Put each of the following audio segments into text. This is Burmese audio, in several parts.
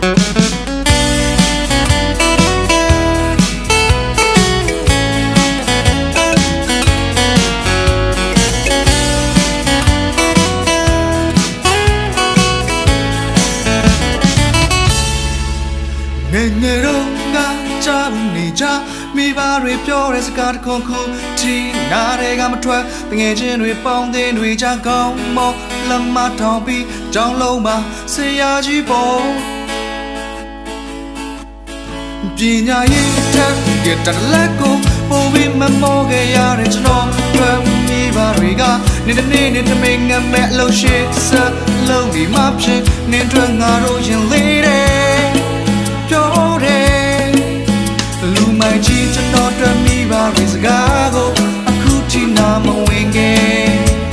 Mi ba re pyo re saka de kon ko ti na de ga ma twat tngay chinတွေပေါင်းတင်တွေကြကောင်းမောလက်မထောင်ပြီးကြောင်းလုံးမှာဆရာကြီးပေါ်ပညာရေးထက်ရတဲ့လက်ကိုပို့ပြီးမမောခဲ့ရတဲ့ကျွန်တော်တွေ့မိပါတွေကနေ့တစ်နေ့နေ့တစ်မိတ်ငတ်မဲ့လို့ရှိစလုံးဒီမှာဖြစ်နေတွေ့ငါတို့ရင်လေးတယ်ပြောတယ်လူမိုက်ကြီးကျွန်တော်တွေ့မိပါရဲ့စကားကိုအခုထိနာမဝင်ခဲ့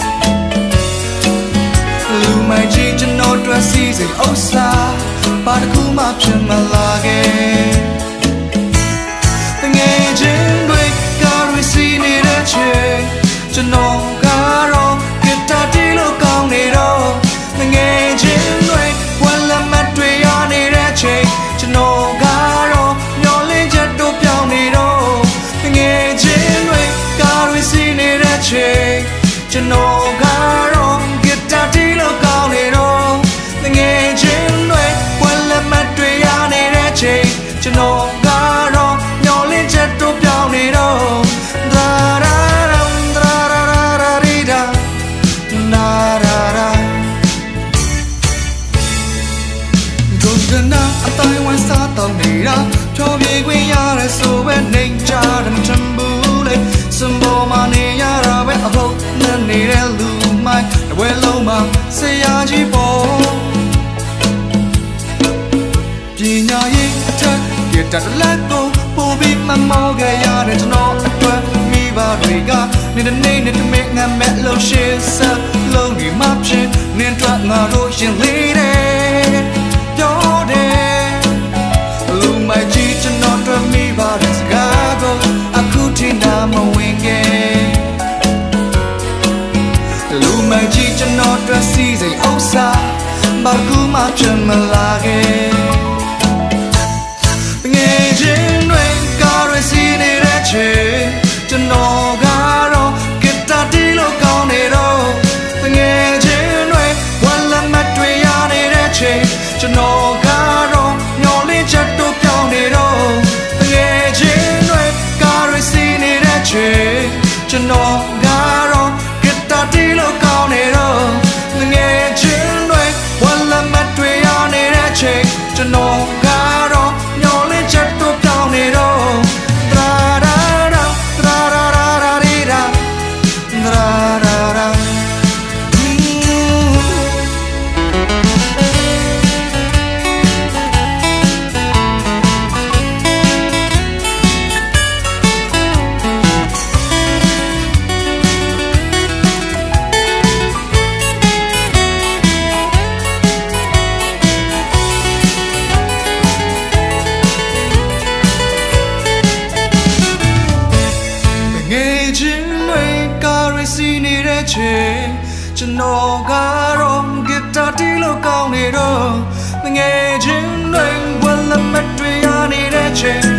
လူမိုက်ကြီးကျွန်တော်တွေ့စီစိတ်ဥစ္စာဘာတစ်ခုမှဖြစ်မလာခဲ့တငယ်ချင်းတွေကားရစီနေတဲ့ချိန်ကျွန်တော်ကတော့ဂီတာတီးလို့ကောင်းနေတော့တငယ်ချင်းတွေဝက်လက်မတ်တွေရနေတဲ့ချိန်ကျွန်တော်ကတော့မျောလင်းချက်တို့ပြောင်းနေတော့တငယ်ချင်းတွေကားရစီနေတဲ့ချိန်ကျွန်တော်ကတော့ဂီတာတီးလို့ကောင်းနေတော့တငယ်ချင်းတွေဝက်လက်မတ်တွေရနေတဲ့ချိန်ကျွန်တော်ကတော့မျောလင်းချက်တို့ပြောင်းနေတော့ဒါရာရာဒါရာရာရီဒါနာရာရာဒုက္ခနာအတိုင်းဝမ်းစားတော့နေတာဖြောပြေခွင့်ရတဲ့ဆိုပဲနေကြတယ်ချမ်းဘူးလေစံပေါ်မှာနေရတာပဲအဖို့နဲ့နေတဲ့လူမိုက်တဝဲလုံးမှာဆရာကြီးပေါ်ပညာရေးထက်ရတဲ့လက်ကိုပို့ပြီးမမောခဲ့ရတဲ့ကျွန်တော်အတွက်မိဘတွေကနေ့တစ်နေ့နေ့တစ်မိတ်ငတ်မဲ့လို့ရှိစလုံးဒီမှာဖြစ်နေတော့ငါတို့ရင်လေးတယ်ပြောတယ်လူမိုက်ကြီးကျွန်တော်အတွက်မိဘတဲ့စကားကိုအခုထိနာမဝင်ခဲ့လူမိုက်ကြီးကျွန်တော်အတွက်စီစိတ်ဥစ္စာဘာကူမှဖြစ်မလာခဲ့ငယ်ချင်းတွေကားရစီနေတဲ့ချိန်ကျွန်တော်ကတော့ဂီတာတီးလို့ကောင်းနေတော့ငယ်ချင်းတွေဝက်လက်မတ်တွေရနေတဲ့ချိန်ကျွန်တော်ကတော့မျောလင်းချက်တို့ပြောင်းနေတော့ငယ်ချင်းတွေကားရစီနေတဲ့ချိန်ကျွန်တော်ကတော့ဂီတာတီးလို့ကောင်းနေတော့ငယ်ချင်းတွေဝက်လက်မတ်တွေရနေတဲ့ချိန်ကျွန်တော်ကတော့မျောလင်းချက်တို့ပြောင်းနေတော့ဒါရာရာဒါရာရာရီဒါဒါရာရာကျွန်တော်ကတော့ဂီတာတီးလို့ကောင်းနေတော့ငယ်ချင်းတွေဝက်လက်မတ်တွေရနေတဲ့ချိန်